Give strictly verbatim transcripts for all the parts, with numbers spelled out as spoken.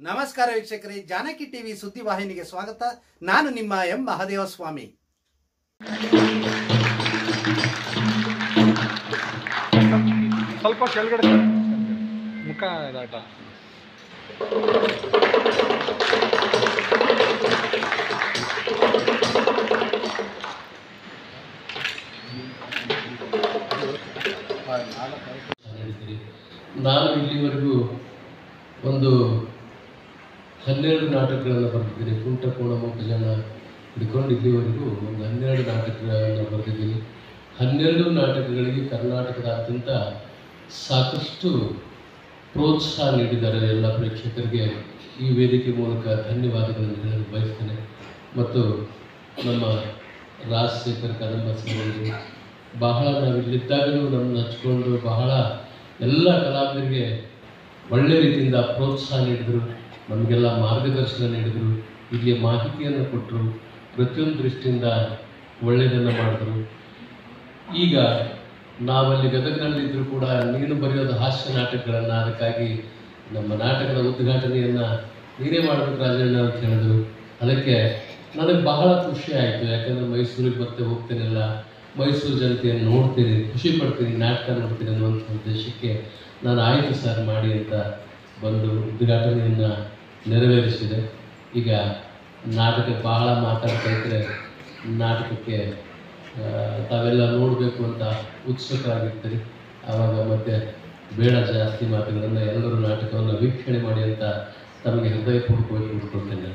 ನಮಸ್ಕಾರ ವೀಕ್ಷಕರೇ, ಜಾನಕಿ ಟಿವಿ ಸುದ್ದಿವಾಹಿನಿಗೆ ಸ್ವಾಗತ. ನಾನು ನಿಮ್ಮ ಎಂ ಮಹದೇವ ಸ್ವಾಮಿ. ಸ್ವಲ್ಪ ಕೆಳಗಡೆ ಮುಖ ಇದಾಟ ನಾನು ಇಲ್ಲಿವರೆಗೂ ಒಂದು ಹನ್ನೆರಡು ನಾಟಕಗಳನ್ನು ಬರೆದಿದ್ದೀನಿ. ಕುಂಟ ಕೋಣ ಮೂಕ ಜನ ಹಿಡ್ಕೊಂಡು ಇಲ್ಲಿವರೆಗೂ ಒಂದು ಹನ್ನೆರಡು ನಾಟಕಗಳನ್ನು ಬರೆದಿದ್ದೀನಿ. ಹನ್ನೆರಡು ನಾಟಕಗಳಿಗೆ ಕರ್ನಾಟಕದಾದ್ಯಂತ ಸಾಕಷ್ಟು ಪ್ರೋತ್ಸಾಹ ನೀಡಿದ್ದಾರೆ ಎಲ್ಲ ಪ್ರೇಕ್ಷಕರಿಗೆ. ಈ ವೇದಿಕೆ ಮೂಲಕ ಧನ್ಯವಾದಗಳನ್ನು ಹೇಳಲು ಬಯಸ್ತೇನೆ. ಮತ್ತು ನಮ್ಮ ರಾಜಶೇಖರ್ ಕದಂಬ ಸರ್ ಬಹಳ ನಾವಿಲ್ಲಿದ್ದಾಗಲೂ ನಮ್ಮನ್ನು ಹಚ್ಕೊಂಡು ಬಹಳ ಎಲ್ಲ ಕಲಾವಿದರಿಗೆ ಒಳ್ಳೆ ರೀತಿಯಿಂದ ಪ್ರೋತ್ಸಾಹ ನೀಡಿದರು, ನಮಗೆಲ್ಲ ಮಾರ್ಗದರ್ಶನ ನೀಡಿದರು, ಇಲ್ಲಿಯ ಮಾಹಿತಿಯನ್ನು ಕೊಟ್ಟರು, ಪ್ರತಿಯೊಂದು ದೃಷ್ಟಿಯಿಂದ ಒಳ್ಳೆಯದನ್ನು ಮಾಡಿದ್ರು. ಈಗ ನಾವಲ್ಲಿ ಗದಗಿನಲ್ಲಿದ್ದರೂ ಕೂಡ ನೀನು ಬರೆಯೋದು ಹಾಸ್ಯ ನಾಟಕಗಳನ್ನು, ಅದಕ್ಕಾಗಿ ನಮ್ಮ ನಾಟಕದ ಉದ್ಘಾಟನೆಯನ್ನು ನೀನೇ ಮಾಡಬೇಕು ರಾಜಣ್ಣ ಅಂತ ಹೇಳಿದ್ರು. ಅದಕ್ಕೆ ನನಗೆ ಬಹಳ ಖುಷಿ ಆಯಿತು. ಯಾಕಂದರೆ ಮೈಸೂರಿಗೆ ಮತ್ತೆ ಹೋಗ್ತೇನೆಲ್ಲ, ಮೈಸೂರು ಜನತೆಯನ್ನು ನೋಡ್ತೀನಿ, ಖುಷಿ ಪಡ್ತೀನಿ, ನಾಟಕ ನೋಡ್ತೀನಿ ಅನ್ನುವಂಥ ಉದ್ದೇಶಕ್ಕೆ ನಾನು ಆಯಿತು ಸರ್ ಮಾಡಿ ಅಂತ ಬಂದು ಉದ್ಘಾಟನೆಯನ್ನು ನೆರವೇರಿಸಿದೆ. ಈಗ ನಾಟಕಕ್ಕೆ ಬಹಳ ಮಾತಾಡ್ತಾ ಇದ್ದರೆ ನಾಟಕಕ್ಕೆ ತಾವೆಲ್ಲ ನೋಡಬೇಕು ಅಂತ ಉತ್ಸುಕರಾಗಿರ್ತೀರಿ. ಆವಾಗ ಮತ್ತೆ ಬೇಡ ಜಾಸ್ತಿ ಮಾತುಗಳನ್ನು, ಎಲ್ಲರೂ ನಾಟಕವನ್ನು ವೀಕ್ಷಣೆ ಮಾಡಿ ಅಂತ ತಮಗೆ ಹೃದಯಪೂರ್ವಕವಾಗಿ ಉಳ್ಕೊಳ್ತೇನೆ.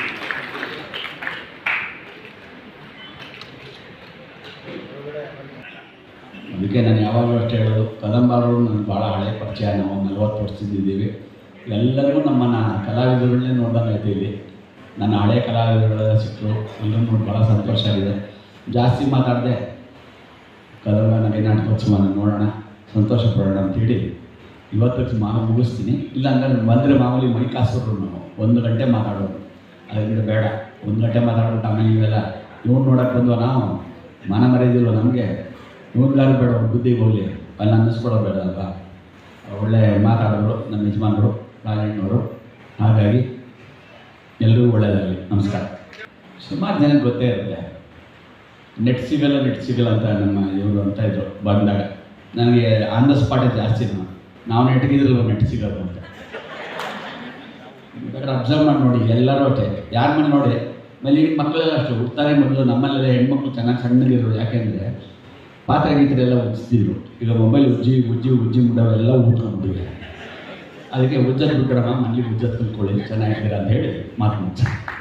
ಅದಕ್ಕೆ ನಾನು ಯಾವಾಗಲೂ ಅಷ್ಟೇ ಹೇಳೋದು, ಕದಂಬರು ನನಗೆ ಭಾಳ ಹಳೆಯ ಪರಿಚಯ. ನಾವು ನಲ್ವತ್ತು ವರ್ಷದಿದ್ದೀವಿ. ಎಲ್ಲರಿಗೂ ನಮ್ಮನ್ನು ಕಲಾವಿದಗಳನ್ನೇ ನೋಡ್ದಂಗಾಯ್ತು. ಇಲ್ಲಿ ನನ್ನ ಹಳೆಯ ಕಲಾವಿದಗಳೆಲ್ಲ ಸಿಕ್ಕರು, ಎಲ್ಲರೂ ನೋಡಿ ಭಾಳ ಸಂತೋಷ ಆಗಿದೆ. ಜಾಸ್ತಿ ಮಾತಾಡಿದೆ, ಕದಂಬ ನಮಗೆ ನಾಟಕೋತ್ಸವ ನೋಡೋಣ, ಸಂತೋಷ ಪಡೋಣ ಅಂಥೇಳಿ ಇವತ್ತು ಮಾ ಮುಗಿಸ್ತೀನಿ. ಇಲ್ಲ ಹಂಗಾದ್ರೆ ಬಂದರೆ ಮಾಮೂಲಿ ಮೈ ಕಾಸೋರು ನಾವು ಒಂದು ಗಂಟೆ ಮಾತಾಡೋದು. ಅದರಿಂದ ಬೇಡ, ಒಂದು ಗಂಟೆ ಮಾತಾಡ್ಬಿಟ್ಟು ಆಮೇಲೆ ನೀವೆಲ್ಲ ಇವ್ನು ನೋಡೋಕ್ಕೆ ಬಂದ್ವ, ನಾವು ಮನ ಮರೆಯೋದಿಲ್ವ ನಮಗೆ, ಇವ್ನಿಗಾರು ಬೇಡ, ಬುದ್ಧಿಗೆ ಹೋಗಲಿ ಅಲ್ಲಿ ಅನ್ನಿಸ್ಕೊಡೋ ಬೇಡ ಅಲ್ವಾ. ಒಳ್ಳೆ ಮಾತಾಡೋರು ನಮ್ಮ ಯಜಮಾನರು ರಾಜಣ್ಣವರು. ಹಾಗಾಗಿ ಎಲ್ಲರಿಗೂ ಒಳ್ಳೆಯದಾಗಲಿ. ನಮಸ್ಕಾರ. ಸುಮಾರು ಜನಕ್ಕೆ ಗೊತ್ತೇ ಇರುತ್ತೆ, ನೆಟ್ ಸಿಗಲ್ಲ ನೆಟ್ ಸಿಗಲ್ಲ ಅಂತ ನಮ್ಮ ಇವರು ಅಂತ ಇದ್ರು ಬಂದಾಗ. ನನಗೆ ಆನ್ ದ ಸ್ಪಾಟೇ ಜಾಸ್ತಿ, ನಾವು ನಾವು ನೆಟ್ಗಿದ್ರಲ್ವ ನೆಟ್ ಸಿಗೋದು ಅಂತ. ಬೇಕಾದ್ರೆ ಅಬ್ಸರ್ವ್ ಮಾಡಿ ನೋಡಿ, ಎಲ್ಲರೂ ಅಷ್ಟೇ, ಯಾರ ಮನೆ ನೋಡಿ ಆಮೇಲೆ ಈಗ ಮಕ್ಕಳೆಲ್ಲ ಅಷ್ಟು ಹುಡ್ತಾರೆ. ಮೊದಲು ನಮ್ಮಲ್ಲೆಲ್ಲ ಹೆಣ್ಮಕ್ಳು ಚೆನ್ನಾಗಿ ಸಣ್ಣಗಿರೋರು, ಯಾಕೆಂದರೆ ಪಾತ್ರೆ ಗೀತ್ರೆಲ್ಲ ಉಜ್ಜಿದ್ರು. ಈಗ ಮೊಬೈಲ್ ಉಜ್ಜಿ ಉಜ್ಜಿ ಉಜ್ಜಿ ಮುಡವೆಲ್ಲ ಊದ್ಕೊಂಡ್ಬಿಟ್ಟಿವೆ. ಅದಕ್ಕೆ ಉಜ್ಜತ್ ಬಿಟ್ಟರಮ್ಮ ಮನೇಲಿ ಉಜ್ಜತ್ ಕಲ್ತ್ಕೊಳ್ಳಿ, ಚೆನ್ನಾಗಿದ್ದೀರಾ ಅಂತ ಹೇಳಿ ಮಾತು ಮುಚ್ಚ.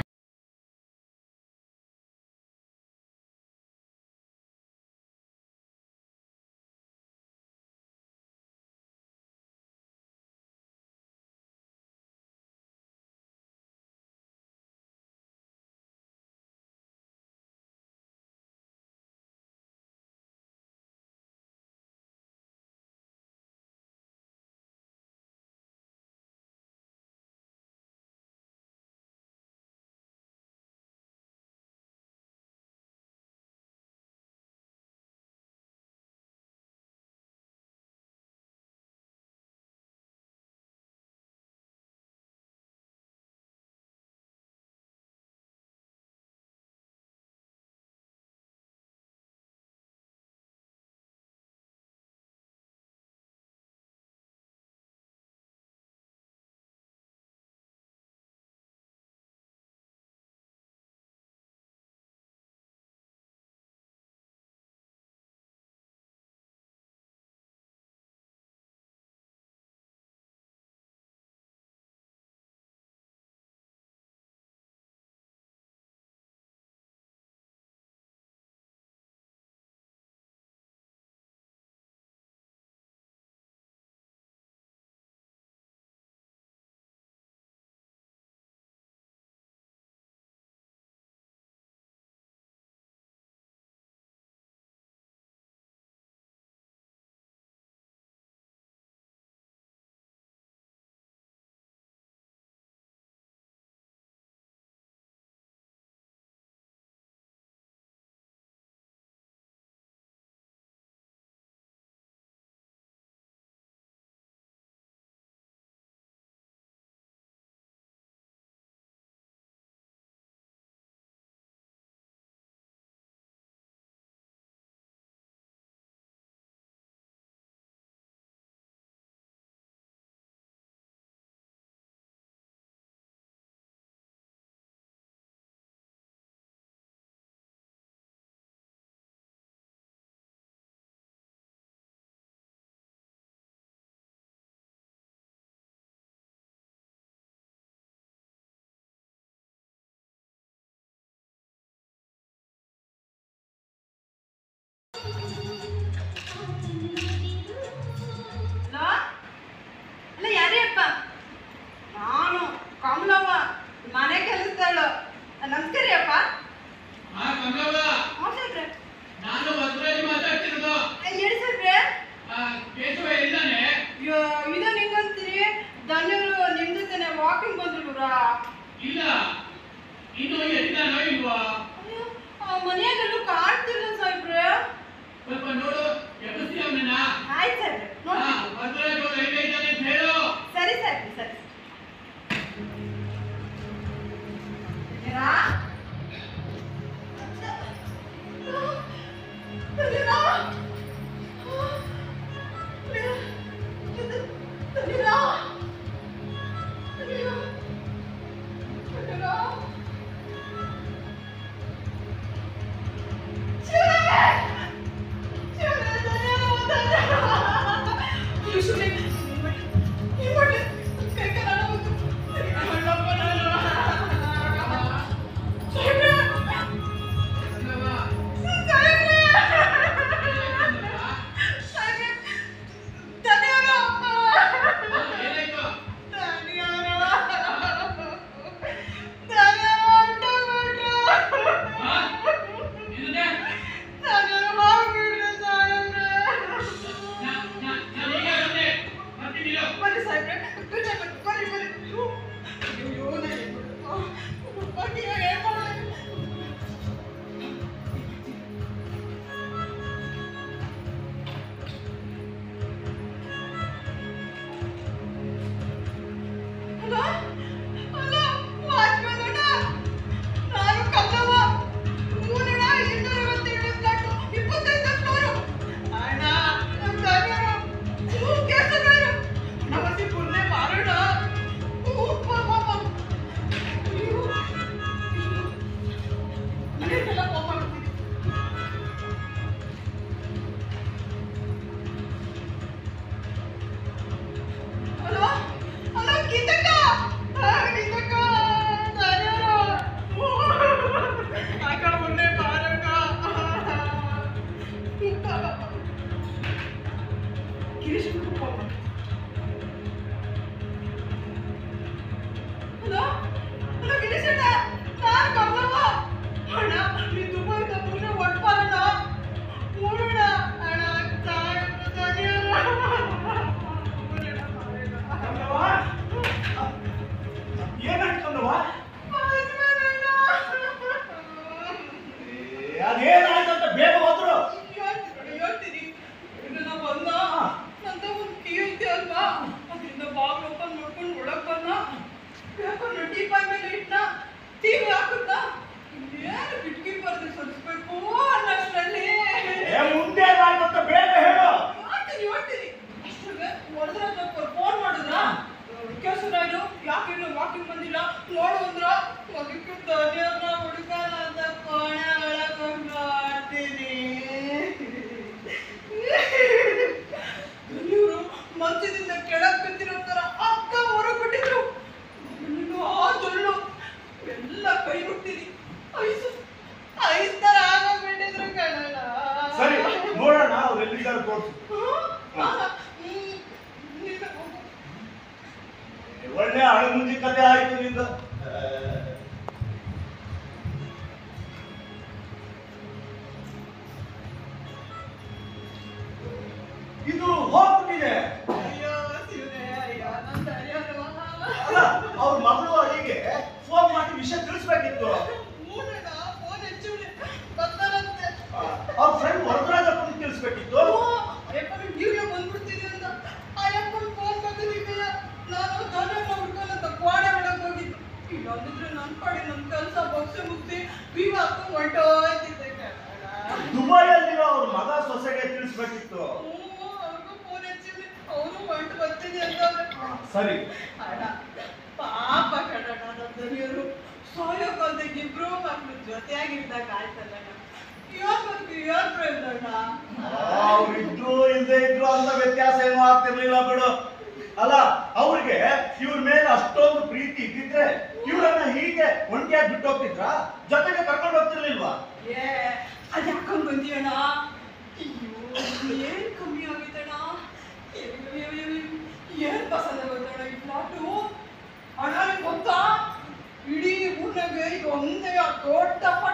ಮನೆಯಾಗಲ್ಲೂ ಕಾಡ್ತಿಲ್ಲ ಸಾಹೇಬ್ರೆ. ಆಯ್ತು ಸಾಹೇಬ್ರೆ, ಸರಿ ಸರಿ ಸರಿ. ಅದೇನಾಯ್ತಂತ ಬೇಗ ಹೋದ್ರು. ಮುಂದೆ ಏನಾಯ್ತಂತ ಬೇಗ ಹೇಳು. ಫೋನ್ ಮಾಡಿದ್ರ ಕೆಲ್ಸರಾಯ್ತು, ಯಾಕೆ ವಾಕಿಂಗ್ ಬಂದಿಲ್ಲ ನೋಡು ಅಂದ್ರ ಅದಕ್ಕೆ ಧನ್ಯವಾದ ಹುಡುಗನ ಅಂತ ಕೋಣೆ ಒಳಗೊಂಡು ಆಡ್ತೀನಿ. ಧನ್ಯವರು ಮಂಚದಿಂದ ಕೆಳಗ್ ಬಿದ್ದಿರೋ ತರ ಅಕ್ಕ ಹೊರಗ್ ಬಿಟ್ಟಿದ್ರು. ಆ ಜೊಳ್ಳು ಎಲ್ಲ ಕೈ ಬಿಡ್ತೀನಿ, ಐಸು ಐಸ್ ತರ ಆಗೋಗ್ಬಿಟ್ಟಿದ್ರು ಕಣಣ್ಣ. ಸರಿ ನೋಡೋಣ ಅವ್ರು ಎಲ್ಲಿದ್ದಾರೆ ತೋರಿಸು. ಒಳ್ಳೆ ಅಳಮುಂಜಿ ಕಥೆ ಆಯ್ತು ನಿಂದ. ಇದು ಹೋಗ್ಬಿಟ್ಟಿದೆ. ಅಲ್ಲ ಅವ್ರ ಮಗಳು ಅಲ್ಲಿಗೆ ಫೋನ್ ಮಾಡಿ ವಿಷಯ ತಿಳಿಸ್ಬೇಕಿತ್ತು. ಅವ್ರ ಫ್ರೆಂಡ್ ವರದರಾಜಪ್ಪನಿಗೆ ತಿಳಿಸ್ಬೇಕಿತ್ತು. ಈಗಲೇ ಬಂದ್ಬಿಡ್ತೀನಿ ಅಂತ ಅಯ್ಯಪ್ಪನ ಫೋನ್ ಬಂದಿದ್ದೀಗ ನಾನು ಧನ್ಯನ ಹುಡ್ಕೊಂಡಂತ ಕೋಣೆ ಒಳಗೆ ಹೋಗಿದ್ದು. ಇಲ್ಲ ಅಂದಿದ್ರೆ ನನ್ನ ಕಡೆ ನನ್ನ ಕೆಲಸ ಬೊಕ್ಸೆ ಮುಗಿಸಿ ಬೀಗ ಹಾಕೊಂಡು ಹೊರಟೋಯ್ತಿದ್ದೆ. ದುಬೈಯಲ್ಲಿರೋ ಅವ್ರ ಮಗ ಸೊಸೆಗೆ ತಿಳಿಸ್ಬೇಕಿತ್ತು. ಅವ್ರಿಗೂ ಫೋನ್ ಹಚ್ಚಿದ್ವಿ, ಅವರು ಹೊರಟು ಬರ್ತೀನಿ ಅಂತ. ಸರಿ ಅಣ್ಣ ಪಾಪ ಕಣಣ್ಣ, ನನ್ನ ಧನ್ಯರು ಸೋಯೋ ಕಾಲದಾಗ ಇಬ್ರು ಮಕ್ಕಳು ಜೊತೆಯಾಗಿದ್ದಾಗ ಆಯ್ತಲ್ಲ. ಯಾಕೆ ಯಾರು ಪ್ರಯೋಜನ? ಅವ್ರಿದ್ರು ಇಲ್ದೇ ಇದ್ರು ಅಂತ ವ್ಯತ್ಯಾಸ ಏನೂ ಆಗ್ತಿರ್ಲಿಲ್ಲ ಬಿಡು. ಅಲ್ಲ ಅವ್ರಿಗೆ ಇವ್ರ ಮೇಲೆ ಅಷ್ಟೊಂದು ಪ್ರೀತಿ ಇದ್ದಿದ್ರೆ ಇವ್ರನ್ನ ಹೀಗೆ ಒಂಟಿಯಾಗಿ ಬಿಟ್ಟು ಹೋಗ್ತಿದ್ರ, ಜೊತೆಗೆ ಕರ್ಕೊಂಡು ಹೋಗ್ತಿರ್ಲಿಲ್ವಾ? ಏ ಅದ್ ಯಾಕೊಂಡ್ ಬಂದೀವಣ್ಣ? ಅಯ್ಯೋ ಏನ್ ಕಮ್ಮಿ ಆಗಿತ್ತಣ್ಣ. ಏನ್ ಪಸಂದ ಗೊತ್ತಣ್ಣ ಈ ಫ್ಲಾಟು. ಅಣ್ಣ ನಿಮ್ಗೆ ಗೊತ್ತಾ, ಇಡೀ ಊರ್ನಾಗೆ ಈಗ ಒಂದೇ ದೊಡ್ಡ